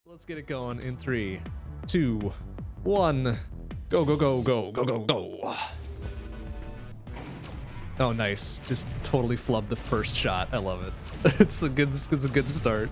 Let's get it going in 3, 2, 1. Go, go, go, go, go, go, go. Oh, nice. Just totally flubbed the first shot. I love it. It's a good start.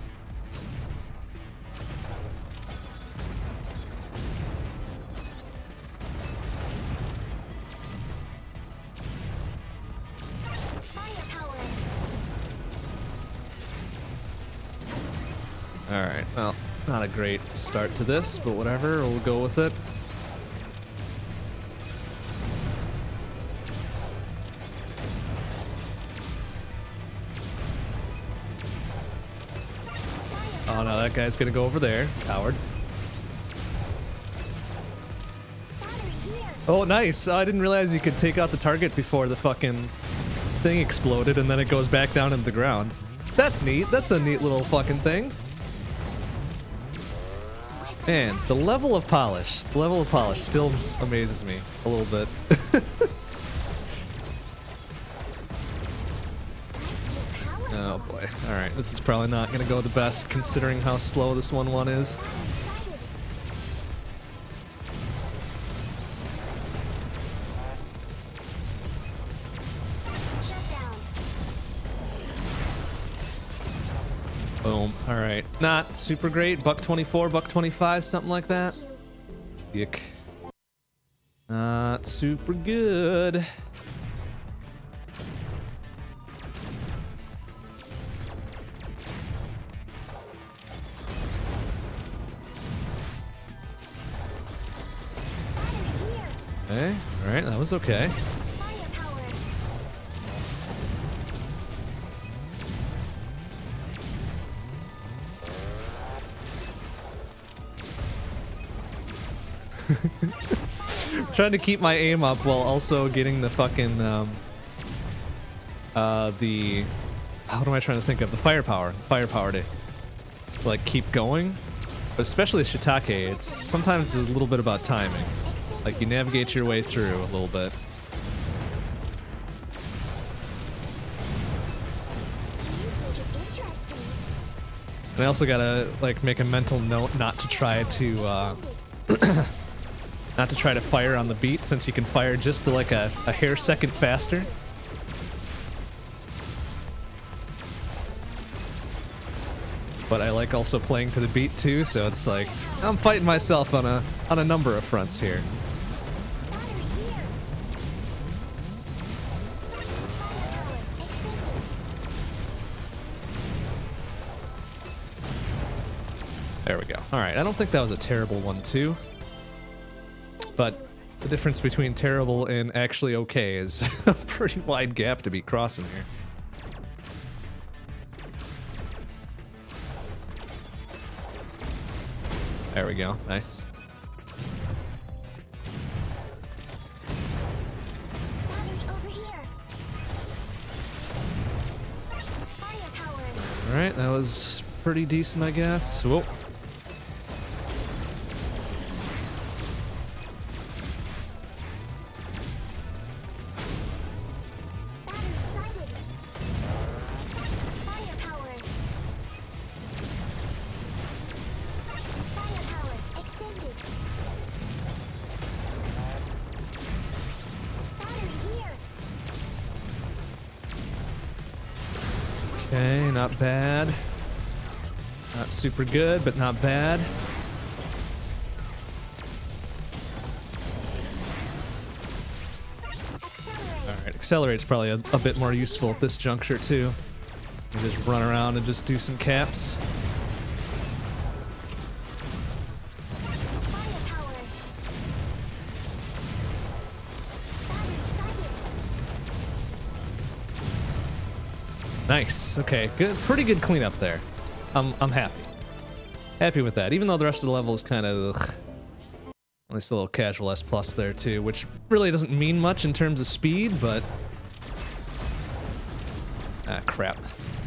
Alright, well, not a great start to this, but whatever, we'll go with it. Oh no, that guy's gonna go over there. Coward. Oh, nice! Oh, I didn't realize you could take out the target before the fucking thing exploded and then it goes back down into the ground. That's neat. That's a neat little fucking thing. Man, the level of polish still amazes me a little bit. Oh boy. Alright, this is probably not gonna go the best considering how slow this 1-1 is. Boom. Alright. Not super great. $1.24, $1.25, something like that. Yuck. Not super good. Okay. Alright, that was okay. Trying to keep my aim up while also getting the fucking what am I trying to think of? The firepower to like keep going. But especially Shiitake, it's sometimes a little bit about timing. Like you navigate your way through a little bit. And I also gotta like make a mental note not to try to not to try to fire on the beat, since you can fire just to like a hair second faster. But I like also playing to the beat too, so it's like I'm fighting myself on a number of fronts here. There we go. Alright, I don't think that was a terrible one too. But the difference between terrible and actually okay is a pretty wide gap to be crossing here. There we go. Nice. Alright, that was pretty decent, I guess. Whoa. Okay, not bad. Not super good, but not bad. Alright, Accelerate's probably a bit more useful at this juncture too. You just run around and just do some caps. Nice. Okay, good. Pretty good cleanup there. I'm happy. Happy with that. Even though the rest of the level is kind of at least a little casual S+ there too, which really doesn't mean much in terms of speed, but ah, crap.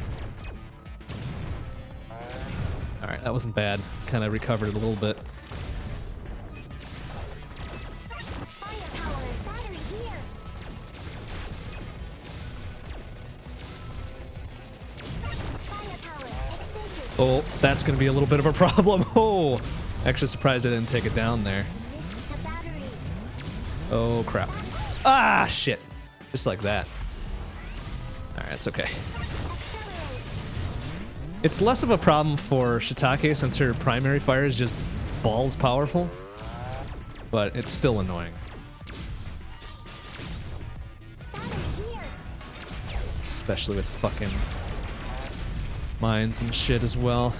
All right, that wasn't bad. Kind of recovered it a little bit. Oh, that's going to be a little bit of a problem. Oh, actually surprised I didn't take it down there. Oh, crap. Ah, shit. Just like that. Alright, it's okay. It's less of a problem for Shiitake since her primary fire is just balls powerful, but it's still annoying. Especially with fucking mines and shit as well.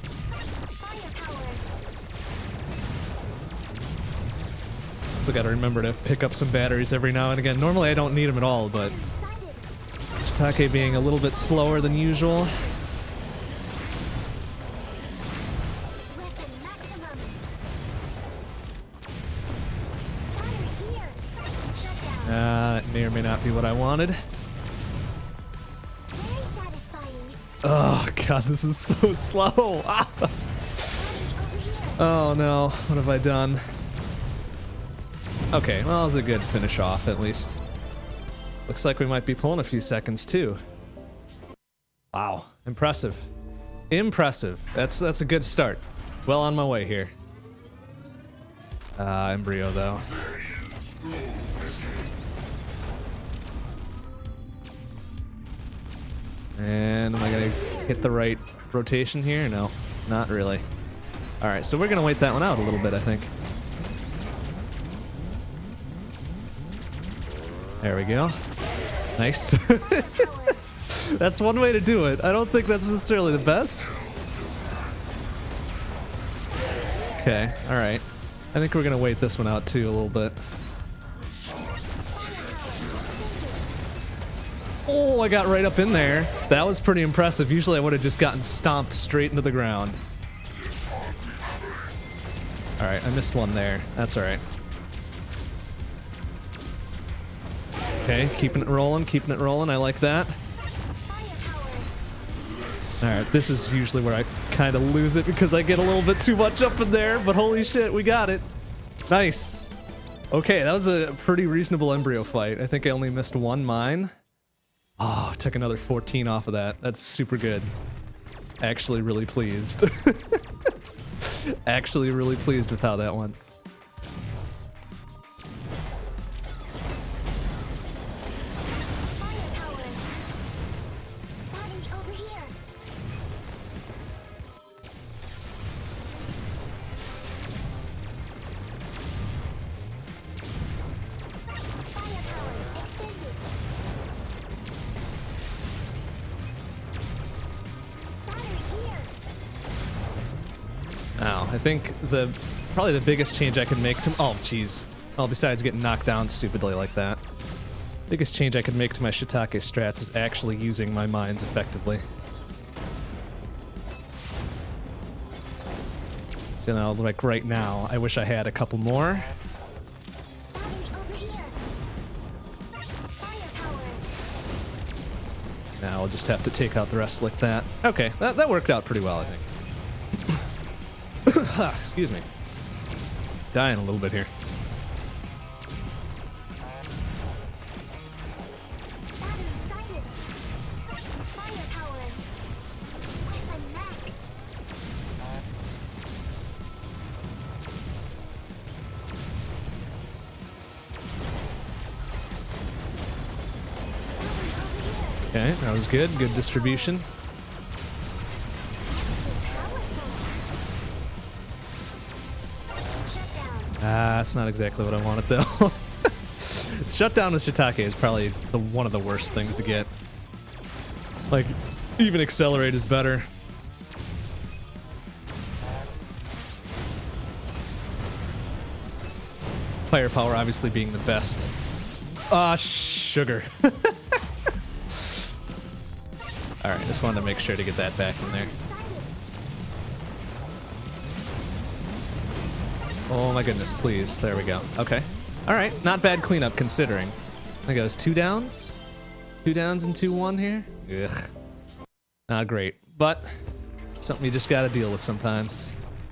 So gotta remember to pick up some batteries every now and again. Normally I don't need them at all, but Shiitake being a little bit slower than usual. That may or may not be what I wanted. Oh god, this is so slow. Ah. Oh no, what have I done? Okay, well, it was a good finish off, at least. Looks like we might be pulling a few seconds, too. Wow, impressive. Impressive. That's a good start. Well on my way here. Embryo, though. And am I gonna hit the right rotation here? No, not really. Alright, so we're gonna wait that one out a little bit, I think. There we go. Nice. That's one way to do it. I don't think that's necessarily the best. Okay, alright. I think we're gonna wait this one out too a little bit. Oh, I got right up in there. That was pretty impressive. Usually I would have just gotten stomped straight into the ground. Alright, I missed one there. That's alright. Okay, keeping it rolling, I like that. Alright, this is usually where I kind of lose it because I get a little bit too much up in there, but holy shit, we got it. Nice. Okay, that was a pretty reasonable embryo fight. I think I only missed one mine. Oh, I took another 14 off of that. That's super good. Actually really pleased. Actually really pleased with how that went. Now, I think probably the biggest change I can make to— oh, jeez. Well, besides getting knocked down stupidly like that. Biggest change I could make to my Shiitake strats is actually using my mines effectively. You know, like right now, I wish I had a couple more. Now I'll just have to take out the rest like that. Okay, that worked out pretty well, I think. Excuse me. Dying a little bit here. Okay, that was good. Good distribution. That's not exactly what I wanted, though. Shutdown with Shiitake is probably one of the worst things to get. Like, even Accelerate is better. Firepower obviously being the best. Ah, sugar. Alright, just wanted to make sure to get that back in there. Oh my goodness, please. There we go. Okay. Alright, not bad cleanup considering. I think it was 2 downs? 2 downs and 2-1 here? Ugh. Not great, but something you just gotta deal with sometimes.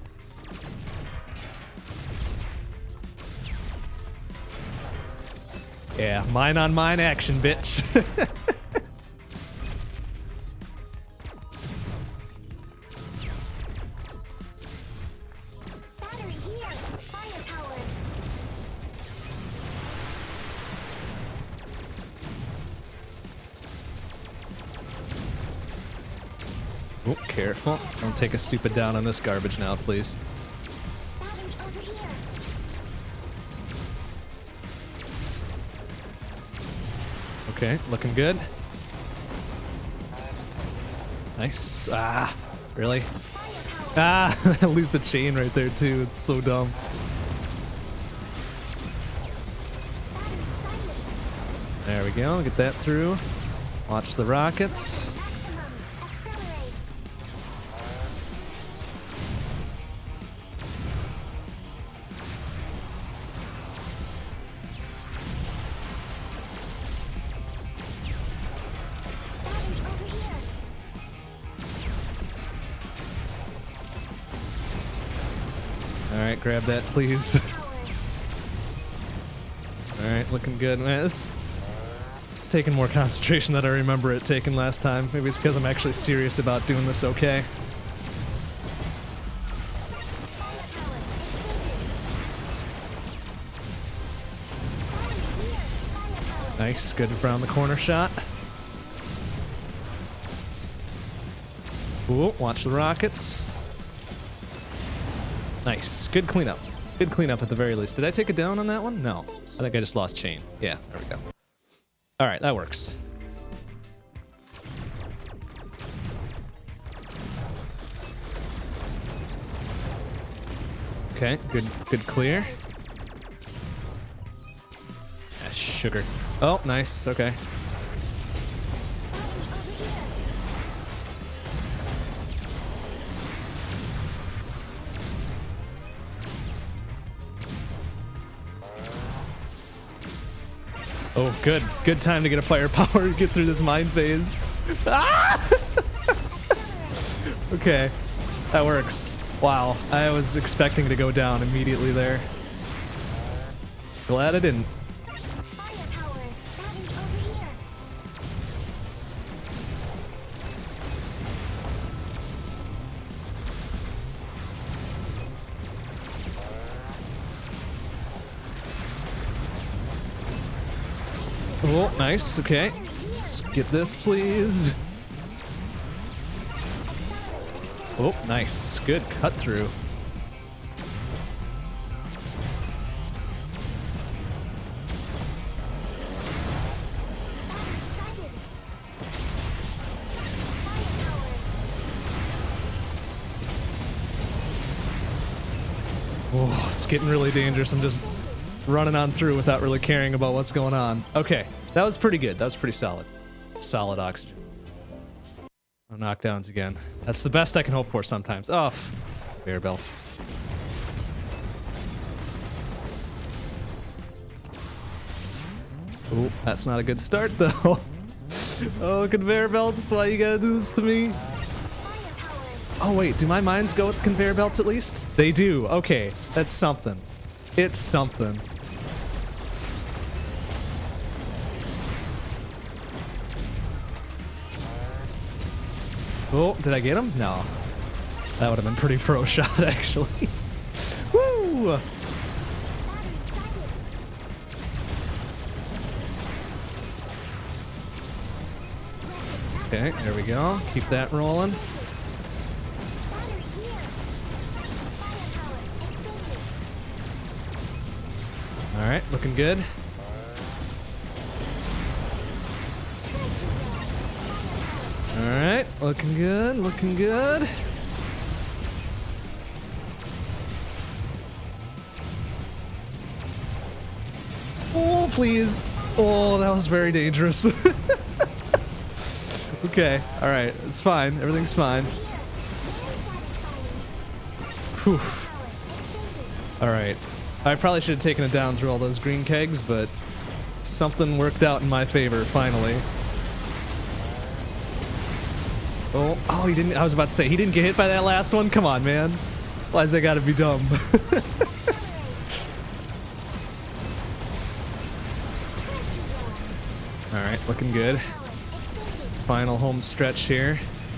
Yeah, mine on mine action, bitch. Oh, careful. Don't take a stupid down on this garbage now, please. Okay, looking good. Nice. Ah, really? Ah, I lose the chain right there too. It's so dumb. There we go. Get that through. Watch the rockets. Alright, grab that, please. Alright, looking good. Man, it's taking more concentration than I remember it taking last time. Maybe it's because I'm actually serious about doing this okay. Nice, good around the corner shot. Ooh, watch the rockets. Nice, good cleanup. Good cleanup at the very least. Did I take it down on that one? No, I think I just lost chain. Yeah, there we go. All right, that works. Okay, good clear. Ah, sugar. Oh, nice, okay. Oh, good. Good time to get a firepower and get through this mine phase. Ah! Okay, that works. Wow, I was expecting to go down immediately there. Glad I didn't. Oh, nice. Okay. Let's get this, please. Oh, nice. Good cut through. Oh, it's getting really dangerous. I'm just running on through without really caring about what's going on. Okay, that was pretty good. That was pretty solid. Solid oxygen. No knockdowns again. That's the best I can hope for sometimes. Oh, bear belts. Oh, that's not a good start though. Oh, conveyor belts, why you gotta do this to me? Oh wait, do my mines go with conveyor belts at least? They do. Okay, that's something. It's something. Oh, did I get him? No. That would have been pretty pro shot, actually. Woo! Okay, there we go. Keep that rolling. All right, looking good. All right, looking good, looking good. Oh, please. Oh, that was very dangerous. Okay, all right, it's fine. Everything's fine. Whew. All right. I probably should have taken it down through all those green kegs, but something worked out in my favor, finally. Oh, he didn't. I was about to say, he didn't get hit by that last one? Come on, man. Why's that gotta be dumb? Alright, looking good. Final home stretch here.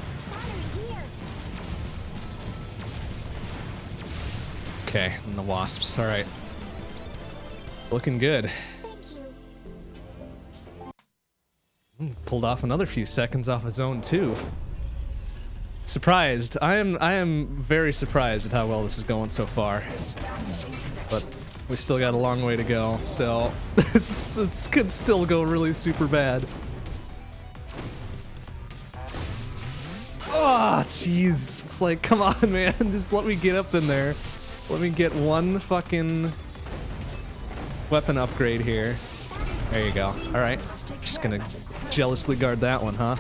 Okay, and the wasps. Alright. Looking good. Pulled off another few seconds off his own, too. Surprised. I am very surprised at how well this is going so far. But we still got a long way to go, so it could still go really super bad. Oh, jeez. It's like, come on, man. Just let me get up in there. Let me get one fucking weapon upgrade here. There you go. All right. Just gonna jealously guard that one, huh?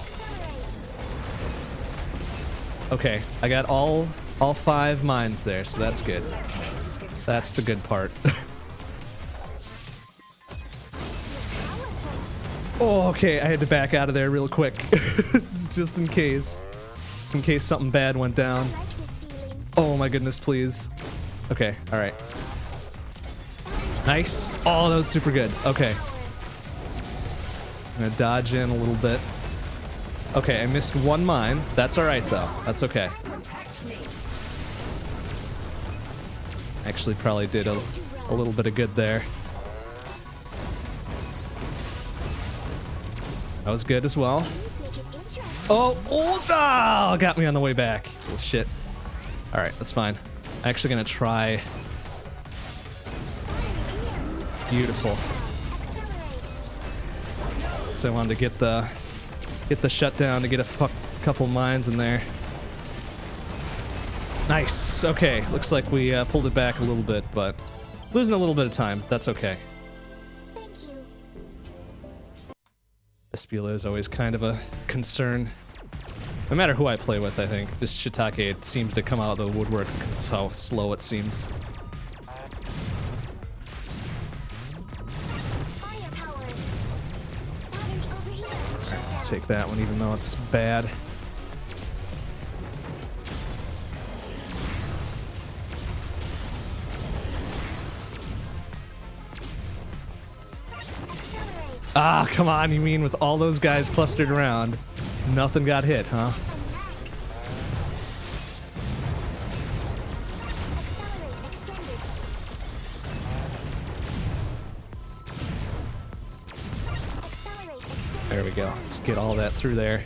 Okay, I got all 5 mines there, so that's good. That's the good part. Oh, okay, I had to back out of there real quick. Just in case. Just in case something bad went down. Oh my goodness, please. Okay, alright. Nice. Oh, that was super good. Okay. I'm gonna dodge in a little bit. Okay, I missed 1 mine. That's alright, though. That's okay. Actually, probably did a little bit of good there. That was good as well. Oh, got me on the way back. Oh, shit. Alright, that's fine. I'm actually gonna try. Beautiful. So I wanted to get the shutdown to get a couple mines in there. Nice. Okay, looks like we pulled it back a little bit, but losing a little bit of time. That's okay. Thank you. Vespula is always kind of a concern. No matter who I play with, I think. This Shiitake, it seems to come out of the woodwork because of how slow it seems. Take that one even though it's bad. Ah, come on, you mean with all those guys clustered around, nothing got hit, huh? There we go. Let's get all that through there.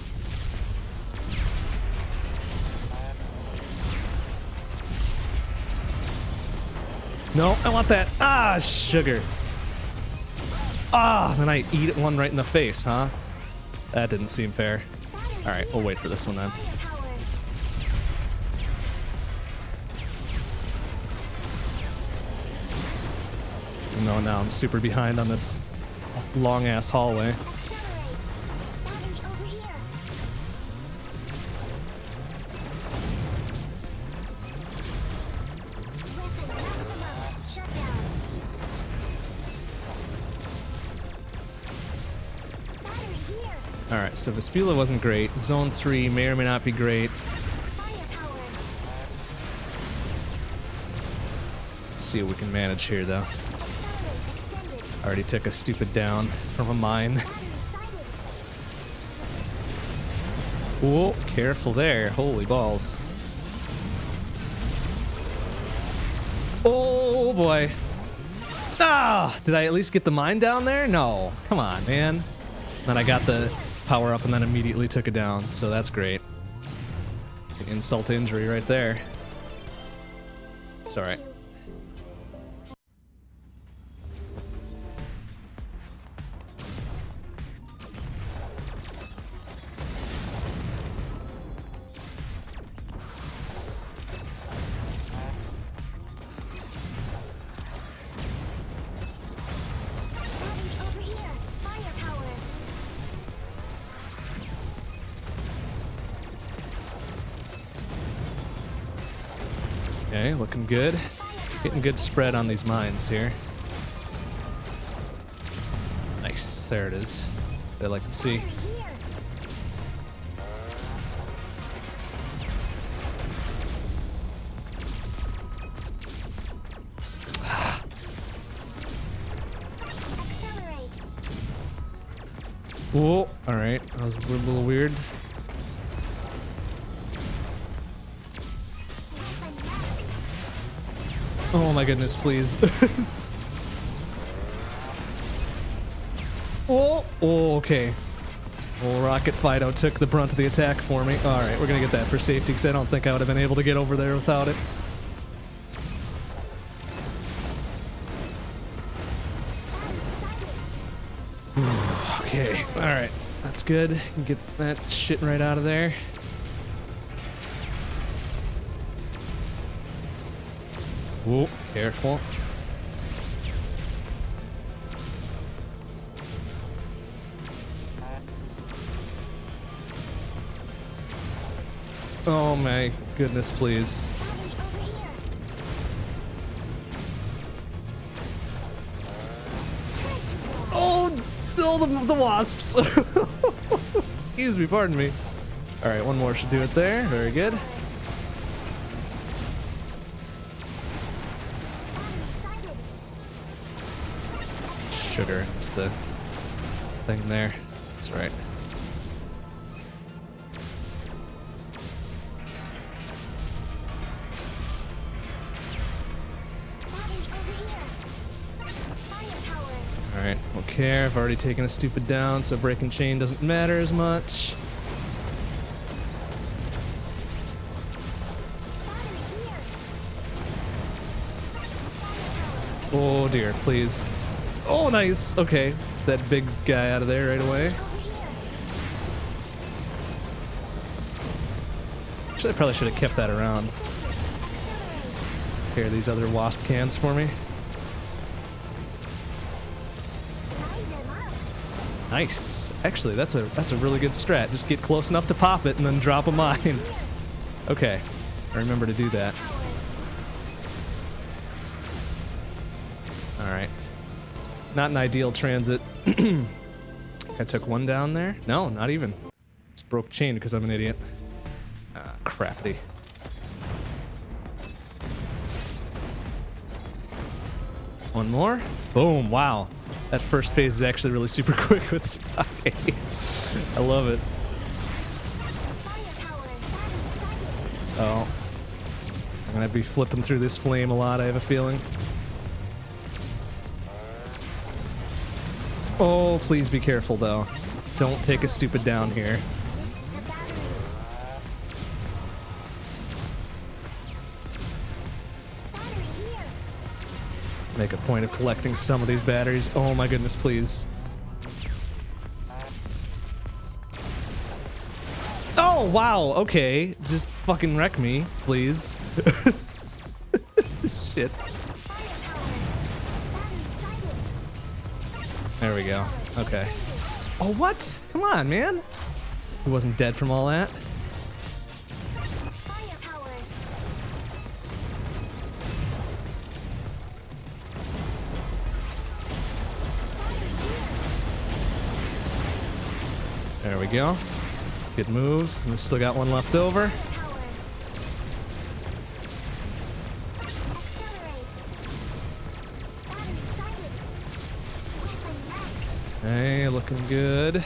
No, I want that. Ah, sugar. Ah, then I eat one right in the face, huh? That didn't seem fair. Alright, we'll wait for this one then. No, now I'm super behind on this long-ass hallway. Alright, so Vespula wasn't great. Zone 3 may or may not be great. Let's see what we can manage here, though. Already took a stupid down from a mine. Whoa, careful there. Holy balls. Oh, boy. Ah! Did I at least get the mine down there? No. Come on, man. Then I got the power up and then immediately took it down, so that's great. Insult to injury right there. It's alright. Okay, looking good. Getting good spread on these mines here. Nice, there it is. I'd like to see. Whoa, alright, that was a little weird. Oh my goodness, please. Oh, okay. Old Rocket Fido took the brunt of the attack for me. Alright, we're gonna get that for safety because I don't think I would have been able to get over there without it. Okay, alright. That's good. Get that shit right out of there. Whoa, careful. Oh my goodness, please. Oh, the wasps. Excuse me, pardon me. All right, one more should do it there. Very good. Sugar, that's the thing there. That's right. Alright, don't care. I've already taken a stupid down, so breaking chain doesn't matter as much. Oh dear, please. Oh, nice. Okay, that big guy out of there right away. Actually, I probably should have kept that around. Here, these other wasp cans for me. Nice. Actually, that's a really good strat. Just get close enough to pop it and then drop a mine. Okay, I remember to do that. All right. Not an ideal transit. I took one down there. No, not even. Just broke chain because I'm an idiot. Ah, crappity. One more. Boom. Wow. That first phase is actually really super quick with Shiitake. I love it. Oh. I'm gonna be flipping through this flame a lot, I have a feeling. Oh, please be careful though. Don't take a stupid down here. Make a point of collecting some of these batteries. Oh my goodness, please. Oh, wow, okay. Just fucking wreck me, please. Shit. There we go. Okay. Oh, what? Come on, man. He wasn't dead from all that. There we go. Good moves. And we still got one left over. Hey, looking good.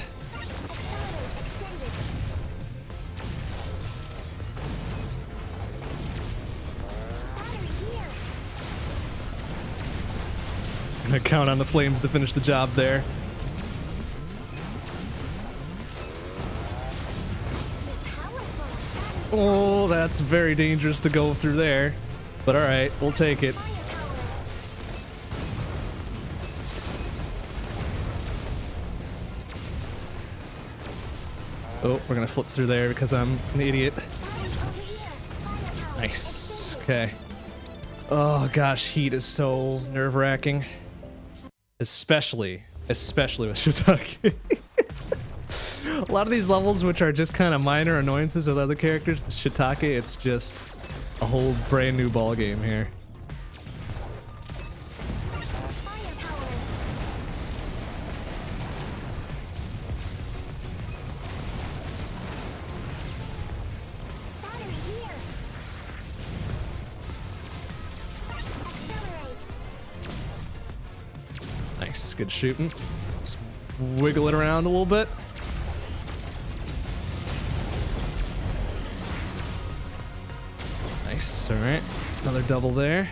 I'm gonna count on the flames to finish the job there. Oh, that's very dangerous to go through there. But alright, we'll take it. Oh, we're gonna flip through there because I'm an idiot. Nice. Okay. Oh gosh, heat is so nerve-wracking. Especially with Shiitake. A lot of these levels, which are just kind of minor annoyances with other characters, the Shiitake, it's just a whole brand new ball game here. Nice, good shooting. Just wiggle it around a little bit. Nice, alright. Another double there.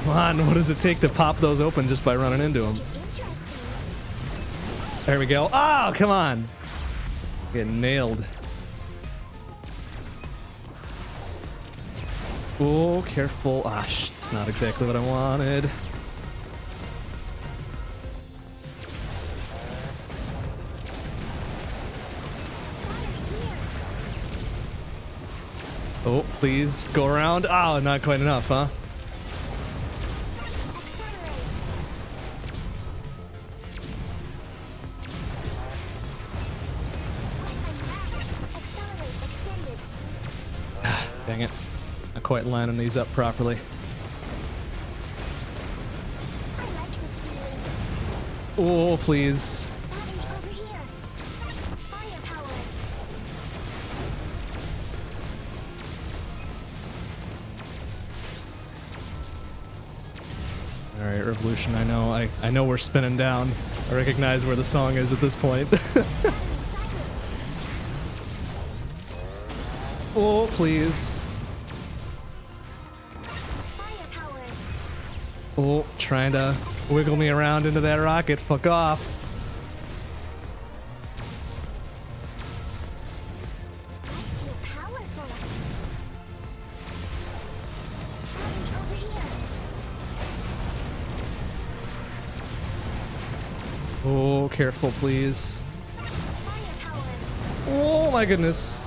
Come on, what does it take to pop those open just by running into them? There we go. Oh, come on. Getting nailed. Oh, careful. Ah, it's not exactly what I wanted. Oh, please go around. Oh, not quite enough, huh? Dang it. Not quite lining these up properly. Oh, please. Alright, Revolution, I know we're spinning down. I recognize where the song is at this point. Oh, please. Oh, trying to wiggle me around into that rocket. Fuck off. Oh, careful, please. Oh my goodness.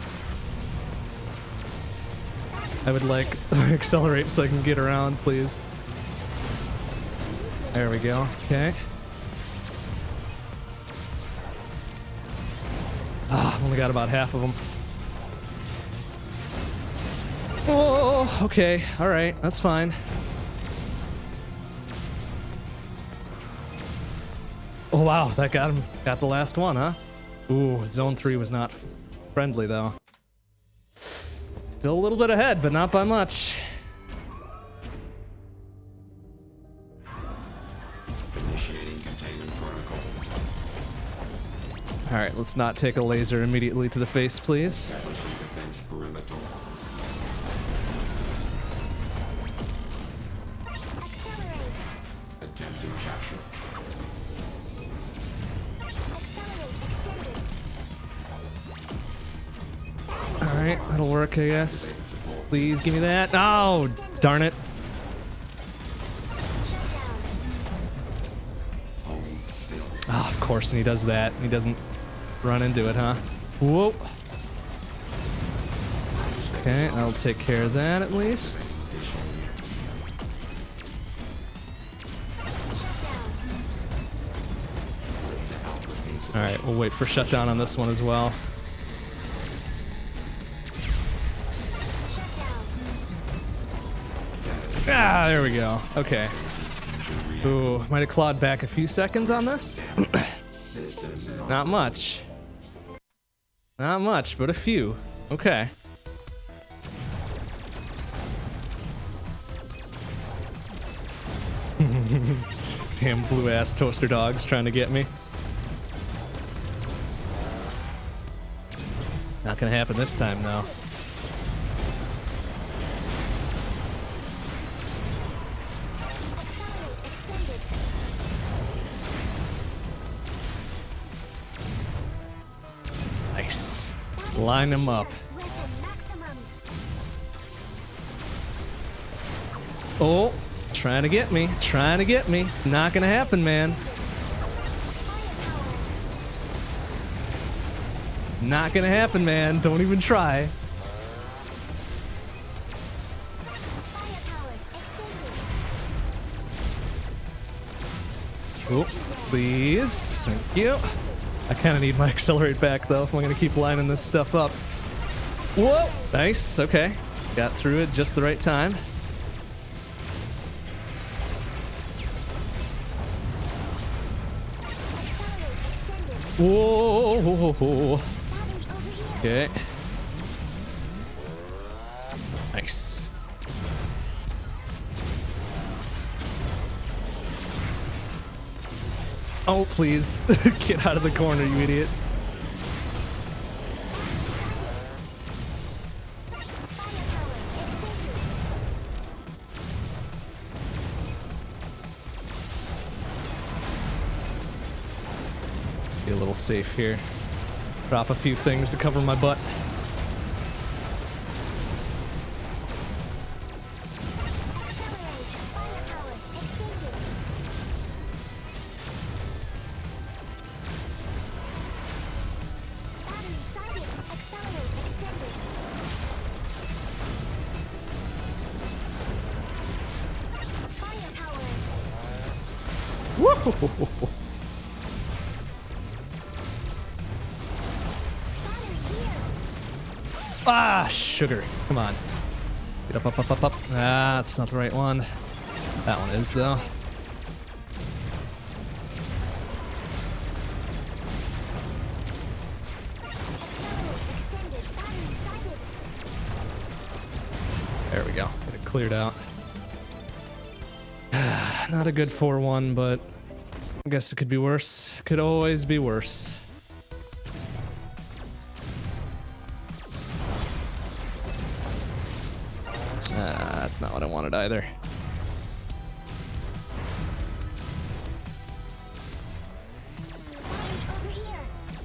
I would like accelerate so I can get around, please. There we go. Okay. Ah, only got about half of them. Oh, okay. All right. That's fine. Oh, wow. That got him. Got the last one, huh? Ooh, Zone 3 was not friendly, though. Still a little bit ahead, but not by much. Initiating containment protocol. All right, let's not take a laser immediately to the face, please. Establishing defense perimeter. Accelerate. Attempting capture. Accelerate. Extended. All right, that'll work, I guess. Please give me that. Oh, darn it. Shut down. Hold still. Oh, of course, and he does that. He doesn't run into it, huh? Whoa. Okay, I'll take care of that at least. All right, we'll wait for shutdown on this one as well. Ah, there we go. Okay. Ooh, might have clawed back a few seconds on this. Not much. Not much, but a few. Okay. Damn blue ass toaster dogs trying to get me. Not gonna happen this time, though. Nice. Line them up. Oh, trying to get me. Trying to get me. It's not gonna happen, man. Not gonna happen, man. Don't even try. Oh, please. Thank you. I kind of need my accelerate back, though, if I'm going to keep lining this stuff up. Whoa! Nice. Okay. Got through it just the right time. Whoa! Okay. Nice. Oh, please. Get out of the corner, you idiot. Be a little safe here. Drop a few things to cover my butt. Accelerate. Firepower extended. Battery sighted. Accelerate extended. Firepower. Woo! Battery here. Ah, sugar. Come on. Get up, up, up, up, up. Ah, that's not the right one. That one is, though. Accelerate extended. Battery sighted. There we go. Get it cleared out. Not a good 4-1, but I guess it could be worse. Could always be worse. That's not what I wanted either. Battery over here.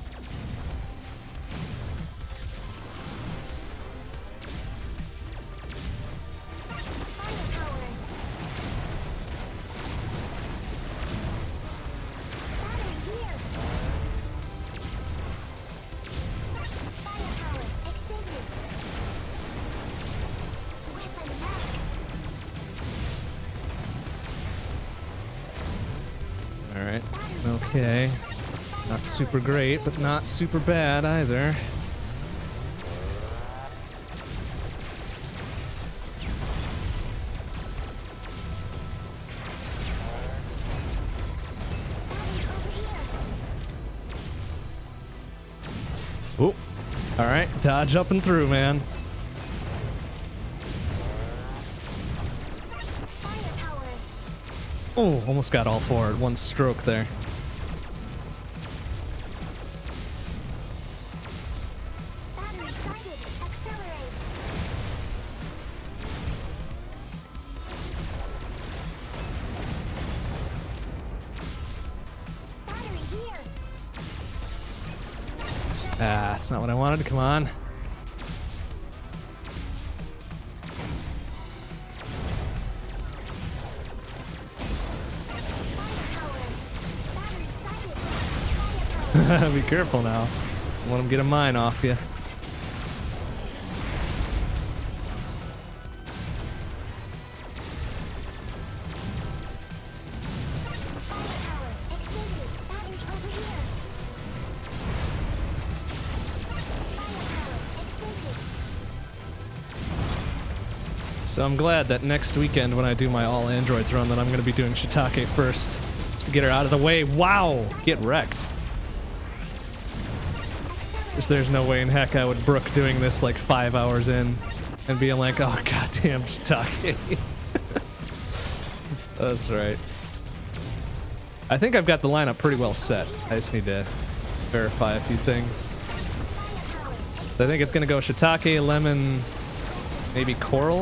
Firepower. Battery here. Firepower extended. Weapon max. Alright. Okay. Not super great, but not super bad either. Battery over here. Oh. Alright. Dodge up and through, man. Firepower. Oh, almost got all four at one stroke there. Battery sighted. Accelerate. Battery here. Ah, that's not what I wanted. Come on. Firepower. Battery sighted. Firepower. Be careful now. Don't let him get a mine off you. Firepower extended. Battery over here. Firepower extended. So I'm glad that next weekend when I do my all androids run that I'm going to be doing Shiitake first. Just to get her out of the way. Wow! Get wrecked. There's no way in heck I would brook doing this like 5 hours in and being like, oh goddamn Shiitake. That's right. I think I've got the lineup pretty well set. I just need to verify a few things. So I think it's gonna go Shiitake, lemon, maybe coral.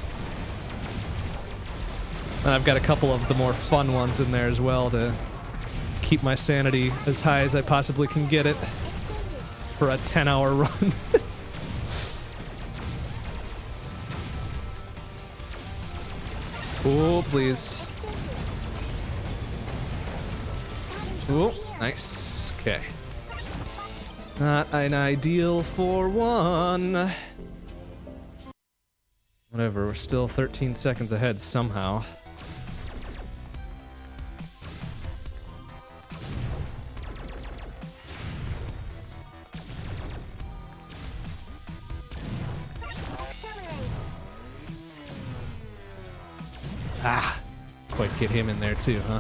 And I've got a couple of the more fun ones in there as well to keep my sanity as high as I possibly can get it for a 10-hour run. Oh, please. Oh, nice. Okay. Not an ideal 4-1. Whatever, we're still 13 seconds ahead somehow. Ah, quite get him in there too, huh?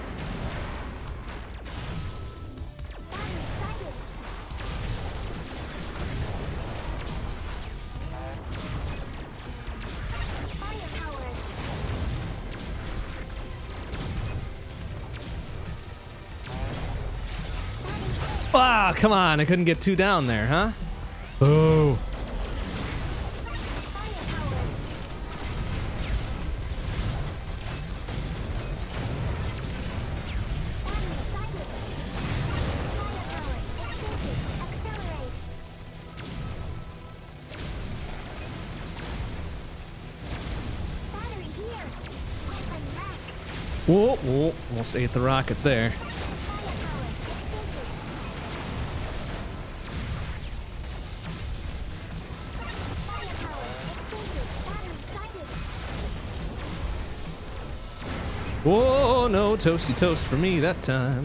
Ah, come on, I couldn't get two down there, huh? Oh. Whoa, whoa, almost ate the rocket there. Whoa, no toasty toast for me that time.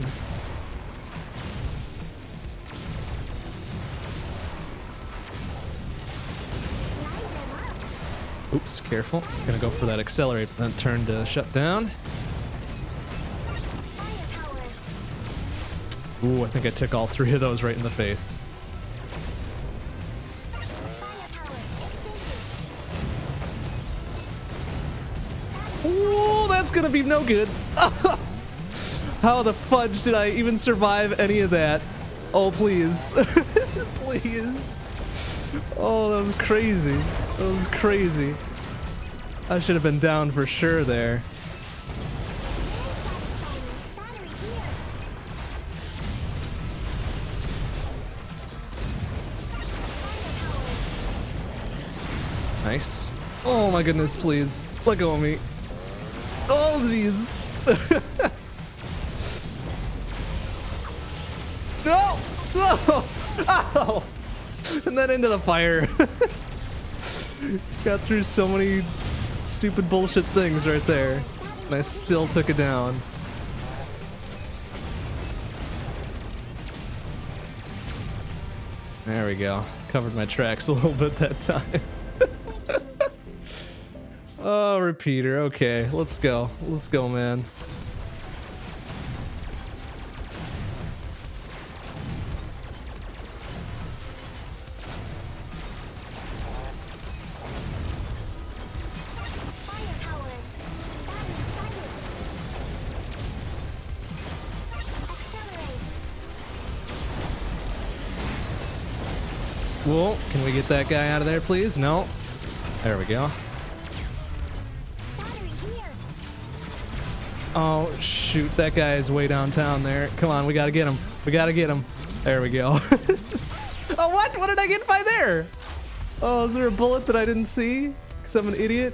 Oops, careful. It's gonna go for that accelerate, then turn to shut down. Ooh, I think I took all three of those right in the face. Ooh, that's gonna be no good. How the fudge did I even survive any of that? Oh, please. Please. Oh, that was crazy. That was crazy. I should have been down for sure there. Nice. Oh my goodness, please. Let go of me. Oh, jeez. No! No! Ow! And then into the fire. Got through so many stupid bullshit things right there. And I still took it down. There we go. Covered my tracks a little bit that time. Oh, repeater. Okay, let's go. Let's go, man. Whoa, can we get that guy out of there, please? No. There we go. Oh, shoot. That guy is way downtown there. Come on, we gotta get him. We gotta get him. There we go. Oh, what? What did I get by there? Oh, is there a bullet that I didn't see? Because I'm an idiot?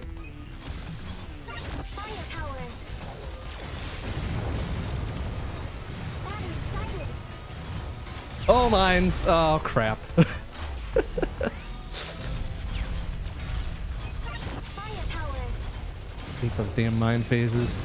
Oh, mines. Oh, crap. Hate those damn mine phases.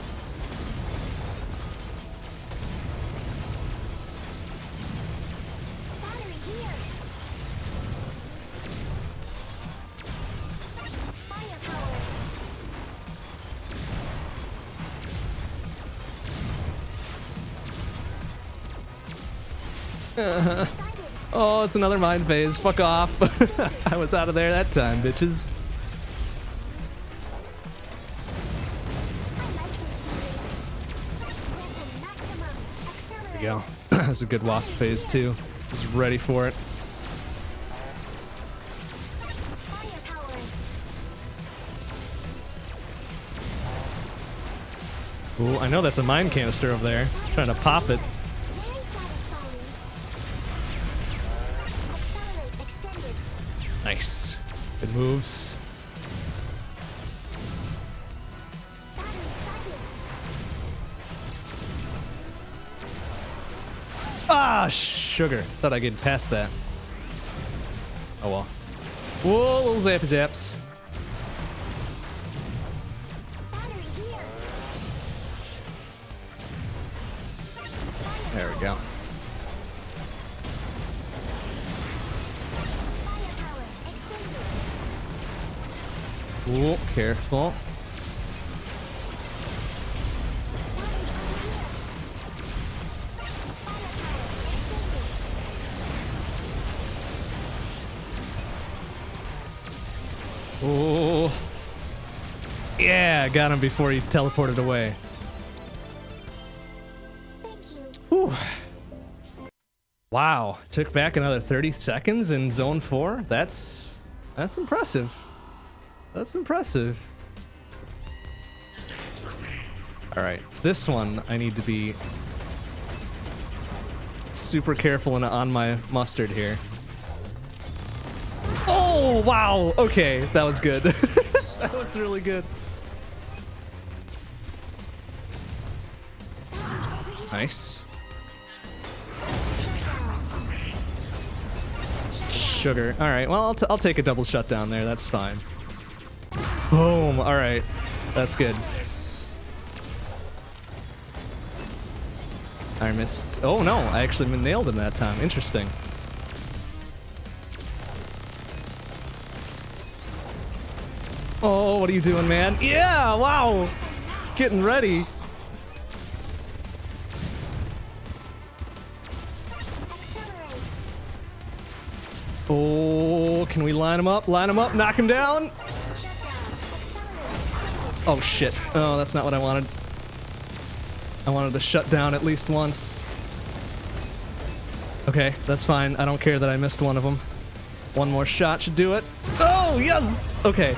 Oh, it's another mine phase. Fuck off. I was out of there that time, bitches. There we go. That's a good wasp phase too. Just ready for it. Ooh, I know that's a mine canister over there. Trying to pop it. Nice. Good moves. Ah, sugar. Thought I'd get past that. Oh well. Whoa, little zappy zaps. There we go. Ooh, careful. Oh, yeah, got him before he teleported away. Whew. Wow, took back another 30 seconds in zone 4. That's impressive. That's impressive. All right, this one I need to be super careful and on my mustard here. Oh, wow. Okay, that was good. That was really good. Nice. Sugar. All right. Well, I'll take a double shutdown there. That's fine. Boom. All right. That's good. I missed. Oh no! I actually nailed him that time. Interesting. Oh, what are you doing, man? Yeah! Wow! Getting ready. Oh, can we line him up? Line him up, knock him down. Oh shit. Oh, that's not what I wanted. I wanted to shut down at least once. Okay, that's fine. I don't care that I missed one of them. One more shot should do it. Oh, yes! Okay.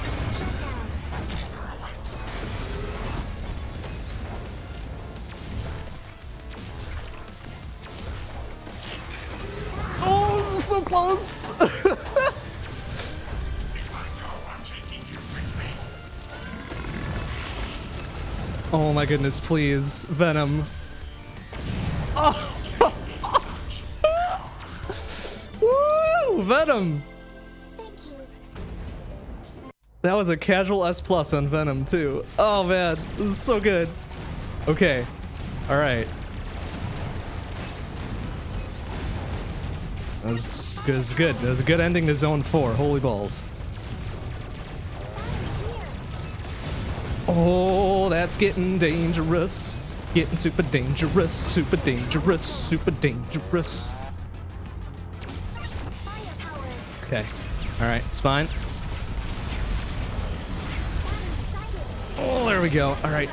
Oh, so close! Oh my goodness, please. Venom. Oh! Woo! Venom! Thank you. That was a casual S+ on Venom, too. Oh man, this is so good. Okay. Alright. That was good. That was a good ending to Zone 4. Holy balls. Oh, that's getting dangerous. Getting super dangerous, super dangerous, super dangerous. Okay. Alright, it's fine. Oh, there we go. Alright.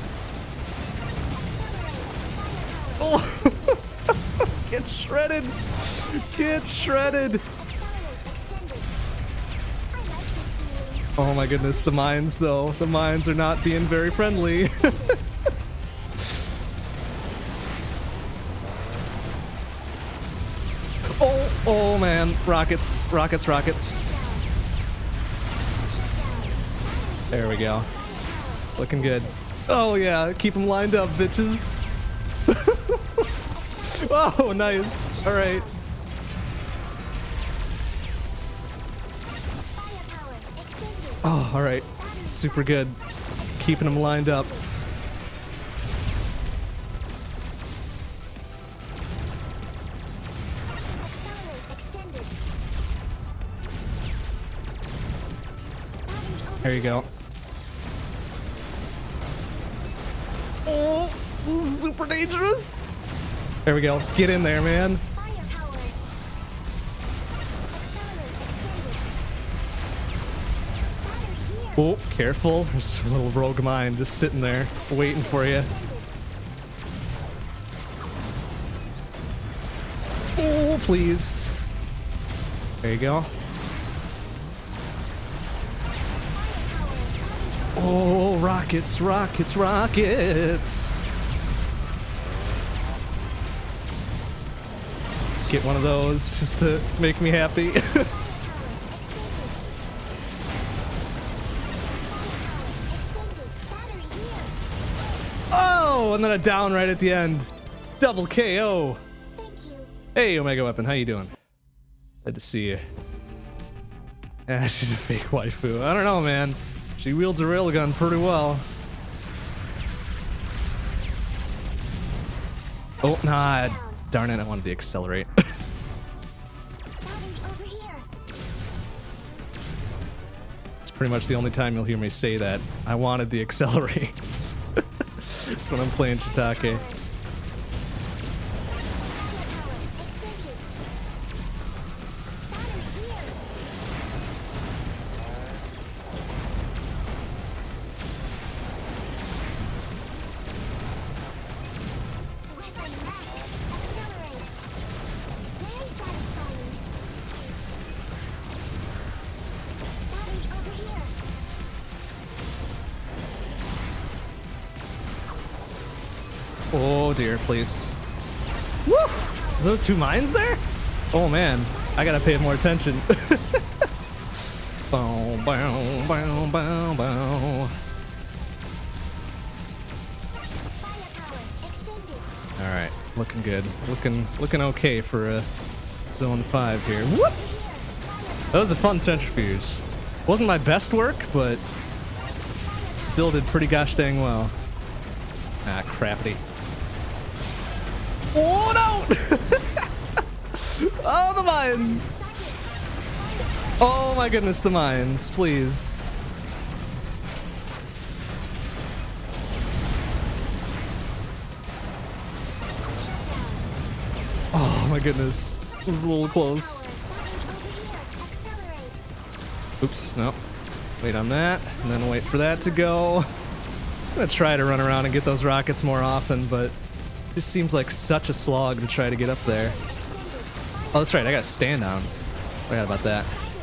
Oh! Get shredded! Get shredded! Oh my goodness, the mines though. The mines are not being very friendly. Oh man, rockets, rockets, rockets. There we go. Looking good. Oh yeah, keep them lined up, bitches. Oh, nice. All right. Oh, all right. Super good. Keeping them lined up. There you go. Oh, super dangerous. There we go. Get in there, man. Oh, careful. There's a little rogue mine just sitting there, waiting for you. Oh, please. There you go. Oh, rockets, rockets, rockets. Let's get one of those just to make me happy. Oh, and then a down right at the end. Double KO. Hey, Omega Weapon, how you doing? Good to see you. Yeah, she's a fake waifu. I don't know, man. She wields a railgun pretty well. Oh, nah. Darn it, I wanted to accelerate. It's pretty much the only time you'll hear me say that. I wanted the accelerate. That's when I'm playing Shiitake. Oh dear, please. Woo! So those two mines there? Oh man, I gotta pay more attention. Bow, bow, bow, bow, bow. Looking good. Looking okay for a zone 5 here. Whoop! That was a fun centrifuge. Wasn't my best work, but still did pretty gosh dang well. Ah, crappity. Oh no! Oh, the mines! Oh my goodness, the mines, please. Oh my goodness, this is a little close. Oops, no. Wait on that, and then wait for that to go. I'm gonna try to run around and get those rockets more often, but it just seems like such a slog to try to get up there. Oh, that's right, I gotta stand down. Forgot about that.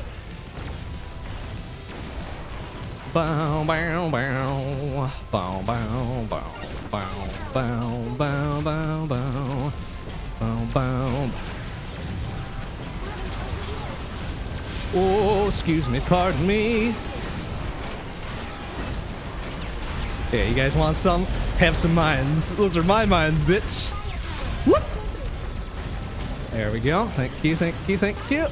Bow, bow, bow. Bow, bow, bow. Bow, bow, bow, bow, bow. Bow, bow. Oh, excuse me, pardon me. Yeah, you guys want some? Have some mines. Those are my mines, bitch. Whoop! There we go. Thank you, thank you, thank you.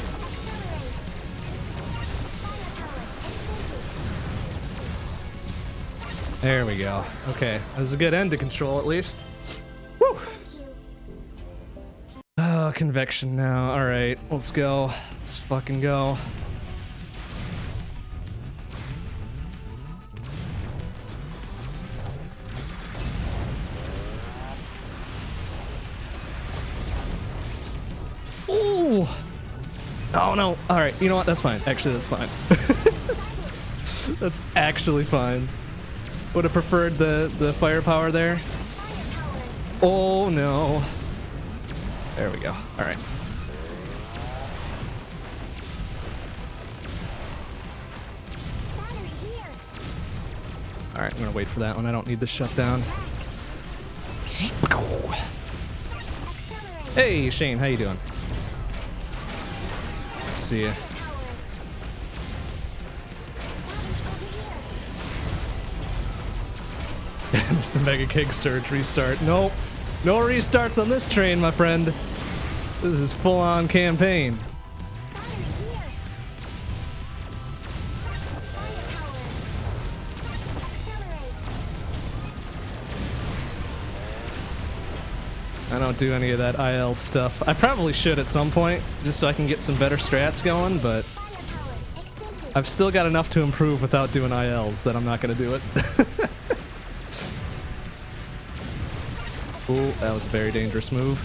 There we go. Okay, that was a good end to control at least. Woo! Oh, convection now. Alright, let's go. Let's fucking go. Ooh! Oh no! Alright, you know what? That's fine. Actually, that's fine. That's actually fine. Would have preferred the firepower there. Oh no. There we go. Alright. Alright, I'm gonna wait for that one. I don't need the shutdown. Hey Shane, how you doing? Let's see ya. It's the Mega Keg Surge restart. Nope. No restarts on this train, my friend. This is full-on campaign. I don't do any of that IL stuff. I probably should at some point, just so I can get some better strats going, but I've still got enough to improve without doing ILs that I'm not going to do it. Ooh, that was a very dangerous move.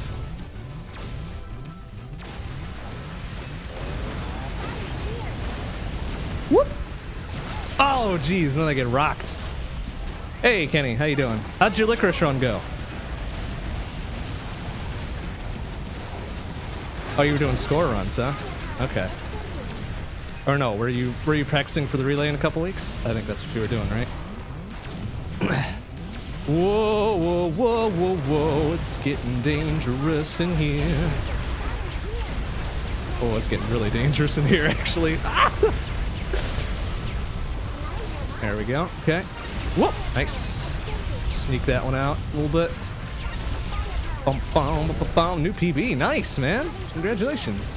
Whoop! Oh, geez, then I get rocked. Hey, Kenny, how you doing? How'd your licorice run go? Oh, you were doing score runs, huh? Okay. Or no, were you practicing for the relay in a couple weeks? I think that's what you were doing, right? Whoa, whoa, whoa, whoa, whoa, it's getting dangerous in here. Oh, it's getting really dangerous in here, actually. Ah! There we go, okay. Whoop, nice. Sneak that one out a little bit. Bum, bum, bum, bum. New PB, nice, man. Congratulations.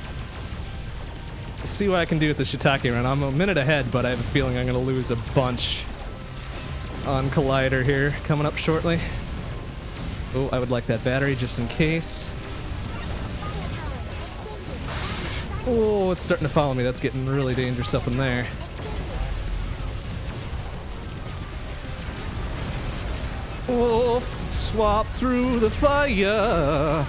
Let's see what I can do with the Shiitake run. I'm a minute ahead, but I have a feeling I'm gonna lose a bunch on Collider here coming up shortly. Oh, I would like that battery just in case. Oh, it's starting to follow me. That's getting really dangerous up in there. Oh, swap through the fire.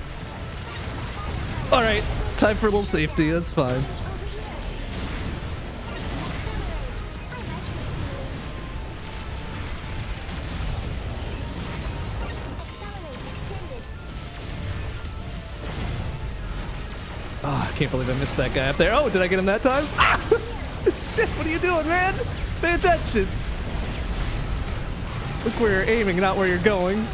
Alright, time for a little safety. That's fine. Oh, I can't believe I missed that guy up there. Oh, did I get him that time? Ah! Shit, what are you doing, man? Pay attention. Look where you're aiming, not where you're going.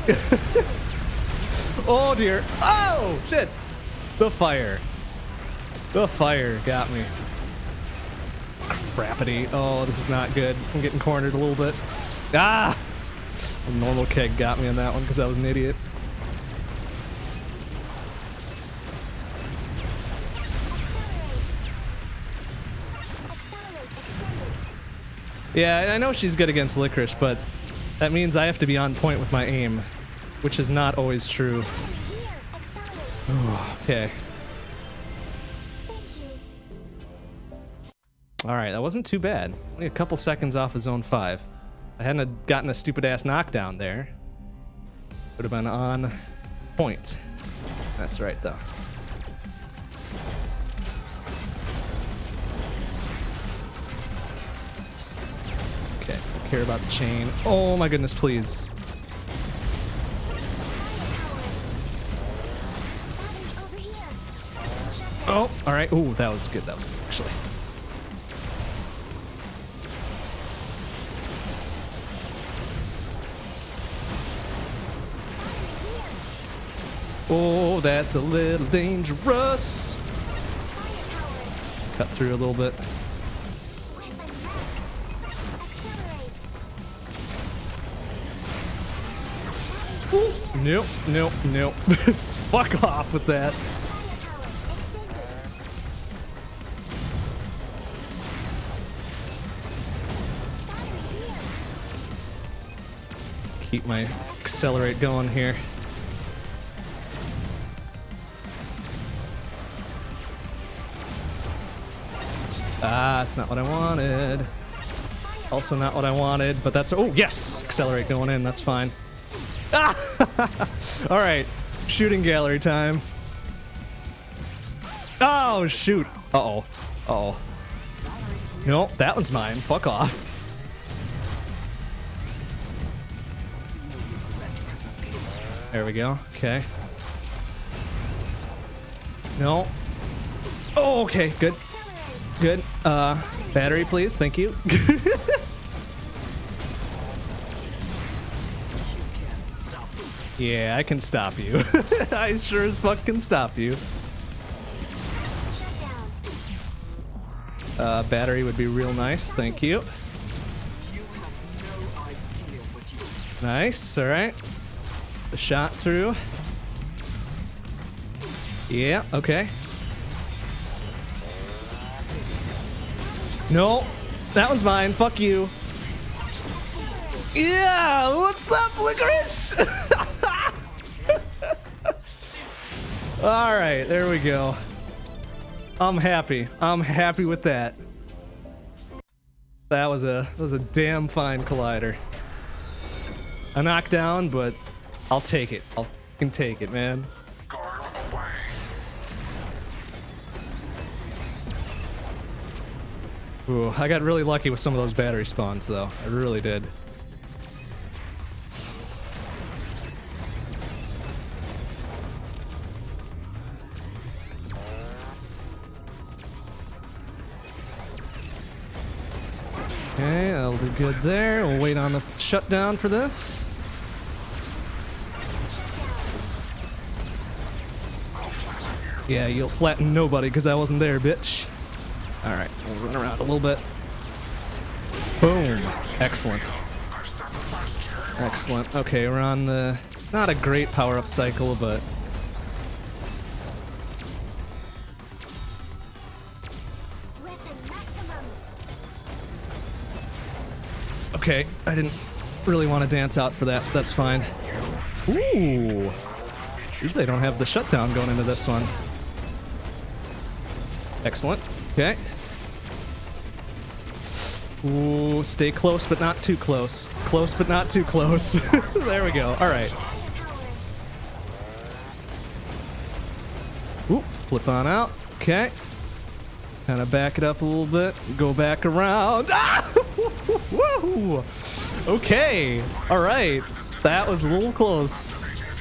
Oh, dear. Oh, shit. The fire. The fire got me. Crappity. Oh, this is not good. I'm getting cornered a little bit. Ah! The normal keg got me on that one because I was an idiot. Yeah, I know she's good against Licorice, but that means I have to be on point with my aim, which is not always true. Here, accelerate. Okay. Thank you. Alright, that wasn't too bad. Only a couple seconds off of zone 5. I hadn't have gotten a stupid ass knockdown there. Would have been on point. That's right though. Okay, don't care about the chain. Oh my goodness, please. Battery over here. Oh, alright. Ooh, that was good. That was good, actually. Oh, that's a little dangerous. Cut through a little bit. Weapon max. Accelerate. Ooh. Nope, nope, nope. Fuck off with that. Firepower extended. Battery here. Keep my accelerate going here. Ah, that's not what I wanted. Also not what I wanted, but that's... Oh, yes! Accelerate going in, that's fine. Ah! Alright, shooting gallery time. Oh, shoot. Uh-oh. Uh-oh. Nope, that one's mine. Fuck off. There we go. Okay. No. Oh, okay, good. Good. Battery, please. Thank you. Yeah, I can stop you. I sure as fuck can stop you. Shut down. Battery would be real nice. Thank you. Nice. All right. The shot through. Yeah. Okay. No, that one's mine. Fuck you. Yeah, what's up, Licorice? All right, there we go. I'm happy. I'm happy with that. That was a damn fine collider. A knockdown, but I'll take it. I'll fucking take it, man. Guard away. Ooh, I got really lucky with some of those battery spawns, though. I really did. Okay, that'll do good there. We'll wait on the shutdown for this. Yeah, you'll flatten nobody because I wasn't there, bitch. Alright, we'll run around a little bit. Boom. Excellent. Excellent. Okay, we're on the... Not a great power-up cycle, but... Weapon maximum. Okay, I didn't really want to dance out for that. That's fine. Ooh. Usually I don't have the shutdown going into this one. Excellent. Okay. Ooh, stay close but not too close. Close but not too close. There we go. All right. Ooh, flip on out. Okay. Kind of back it up a little bit. Go back around. Ah! Woo! Okay. All right. That was a little close.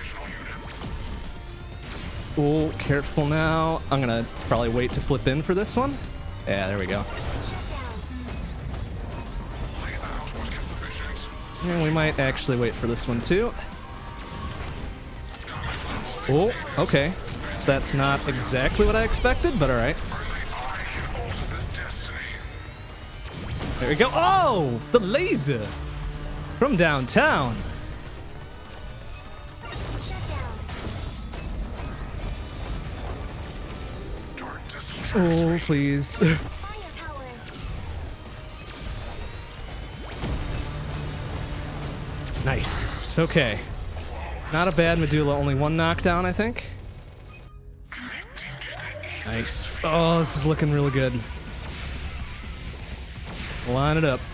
Oh, careful now. I'm gonna probably wait to flip in for this one. Yeah, there we go. And we might actually wait for this one too. Oh, okay. That's not exactly what I expected, but all right. There we go. Oh, the laser from downtown. Oh, please. Nice. Okay. Not a bad Medulla. Only one knockdown, I think. Nice. Oh, this is looking really good. Line it up.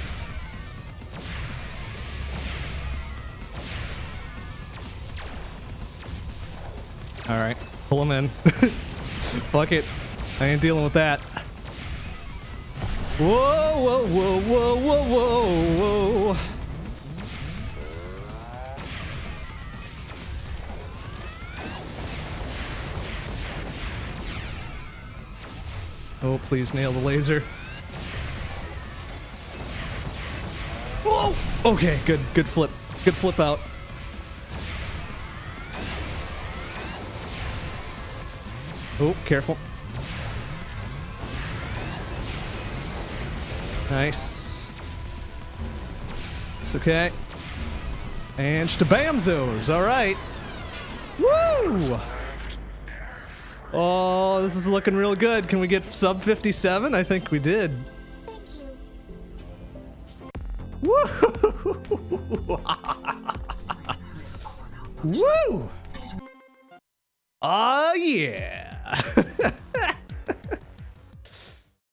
All right. Pull him in. Fuck it. I ain't dealing with that. Whoa, whoa, whoa, whoa, whoa, whoa, whoa. Oh, please nail the laser. Whoa! Okay, good. Good flip. Good flip out. Oh, careful. Nice. It's okay. And stabamzos. All right. Woo! Oh, this is looking real good. Can we get sub 57? I think we did. Thank you. Woo! Woo! Oh, yeah.